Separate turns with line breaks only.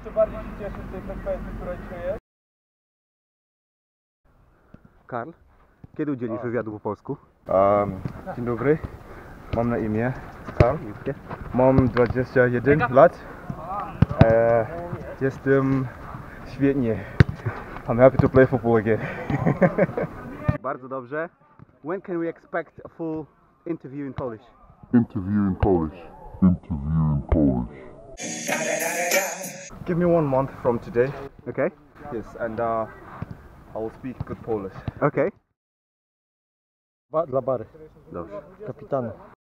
jeszcze bardziej się cieszę z tej frekwencji, która dzisiaj jest.
Karl, kiedy udzielisz wywiadu po polsku?
Dzień dobry, mam na imię Karl, mam 21 lat, jestem świetnie, I'm happy to play football again.
Bardzo dobrze. When can we expect a full interview in Polish?
Interview in Polish.
Give me 1 month from today,
Okay?
yes, and I will speak good Polish.
Okay.
Dla Bary,
Dobrze.
kapitana.